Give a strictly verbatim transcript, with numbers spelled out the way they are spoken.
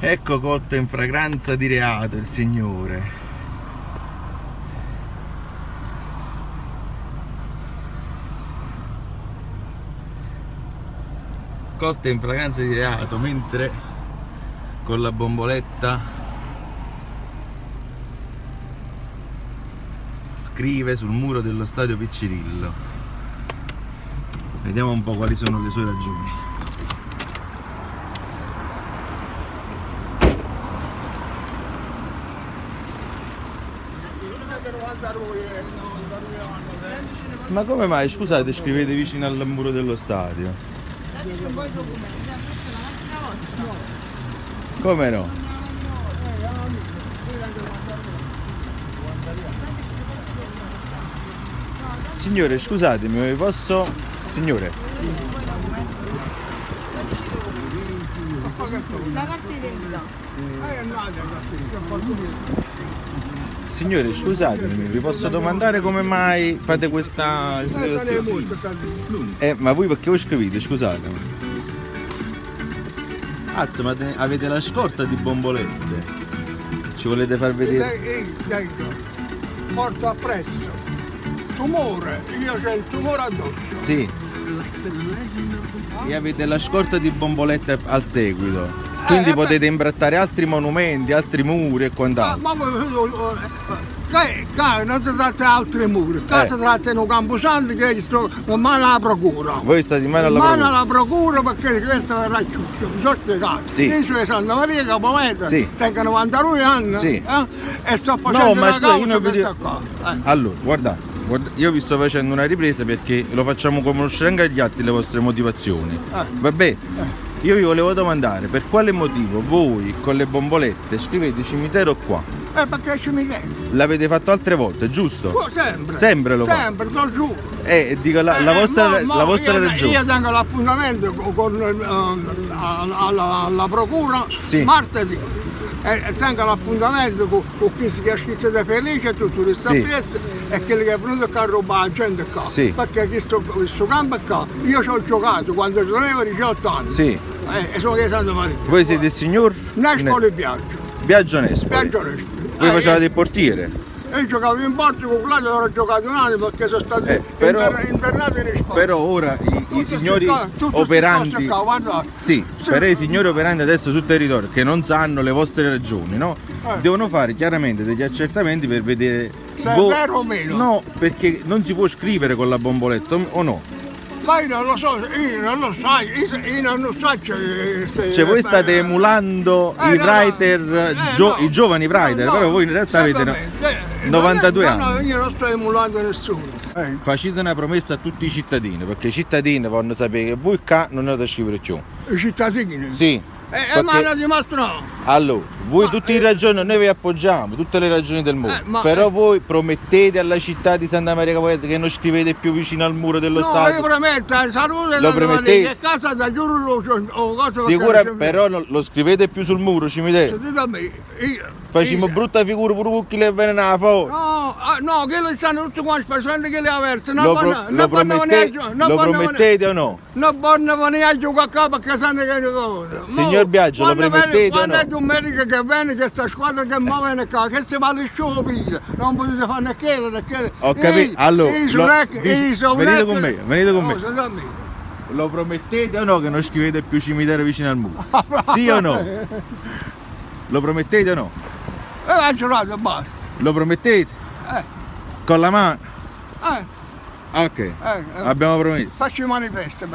Ecco colto in fragranza di reato il signore. Colto in fragranza di reato mentre con la bomboletta scrive sul muro dello stadio Piccirillo. Vediamo un po' quali sono le sue ragioni. Ma come mai, scusate, scrivete vicino al muro dello stadio? Come no? Signore, scusatemi, posso... Signore? La carta d'identità. Signore, scusatemi, vi posso domandare come mai fate questa... Eh, ma voi perché voi scrivete, scusatemi? Azza, ma te- avete la scorta di bombolette? Ci volete far vedere? Porto appresso. Tumore, io c'ho il tumore addosso. Sì. E avete la scorta di bombolette al seguito. Quindi eh, potete imbrattare altri monumenti, altri muri e quant'altro. Ma, ma non si tratta di altri muri, qua eh. si tratta di un camposanto che sto in mano alla procura. Voi state in mano alla in procura? mano alla procura perché questo verrà chiuso, mi sono spiegato. Sì. Io sono Santa Maria Capometa, sì. tengo novantadue anni sì. eh, e sto facendo no, ma una scusa, causa io questa qua. Eh. Allora, guardate, guarda, io vi sto facendo una ripresa perché lo facciamo conoscere anche agli altri le vostre motivazioni. Eh. Vabbè? Eh. Io vi volevo domandare per quale motivo voi con le bombolette scrivete cimitero qua? Eh, perché è cimitero? L'avete fatto altre volte, giusto? Oh, sempre. Sempre lo fate? Sempre, lo giuro. Eh, dico la, la vostra, eh, mo, la vostra io, ragione. Io tengo l'appuntamento con, con, uh, alla, alla procura sì. martedì. E tengo l'appuntamento con, con chi si è scritto da Felice e tutto questo sì. e quelli che è venuto a rubare la gente qua. Sì. Perché questo, questo campo qua, io ci ho giocato quando avevo diciotto anni. Sì. Eh, e sono di Santa Maria. Voi siete il signor? Nespoli Biagio. Biagio Nespoli. Biagio Nespoli. Voi eh, facevate eh. il portiere? Io giocavo in borsa con quello, ero giocato un anno perché sono stato eh, però, internato in Spagna. Però ora i, i signori qua, operanti qua, sì, sì. però i signori operanti adesso sul territorio che non sanno le vostre ragioni, no? Eh. Devono fare chiaramente degli accertamenti per vedere se è vero o meno. No, perché non si può scrivere con la bomboletta, o no? Ma io non lo so, io non lo so, io non lo so se... Cioè voi state emulando eh, i no, writer, no, eh, gio, no, i giovani writer, no, però voi in realtà avete no, eh, novantadue no, anni. No, io non sto emulando nessuno. Eh. Facete una promessa a tutti i cittadini, perché i cittadini vogliono sapere che voi qua non andate a scrivere più. I cittadini? Sì. Eh, ma non dimostro. Allora, voi ma, tutte eh, le ragioni, noi vi appoggiamo, tutte le ragioni del mondo, eh, ma, però eh, voi promettete alla città di Santa Maria Capometa che non scrivete più vicino al muro dello no, stadio? No, io prometto, salute lo promettete? Che casa da giuro o cosa. Sicura, però non, lo scrivete più sul muro, cimitero? Dite a me, io... Facciamo brutta figura pure con chi le viene a fuori. No, no, che lo stanno tutti quanti facendo che le ha verso. Lo, pro, no, lo, promettete, no, lo promettete o no? Non vanno a giocare a capo perché sanno che cosa. Signor Biagio, lo promettete o no? Quando è un medico che viene, questa squadra che muove qua, che si va a sciopire, non potete fare né chiedere né chiedere. Ho capito, allora, venite con me, venite con me. Lo promettete o no che non scrivete più cimitero vicino al muro? Sì o no? Lo promettete o no? E eh, la giornata basta. Lo promettete? Eh. Con la mano? Eh. Ok, eh, eh. abbiamo promesso. Faccio il manifesto.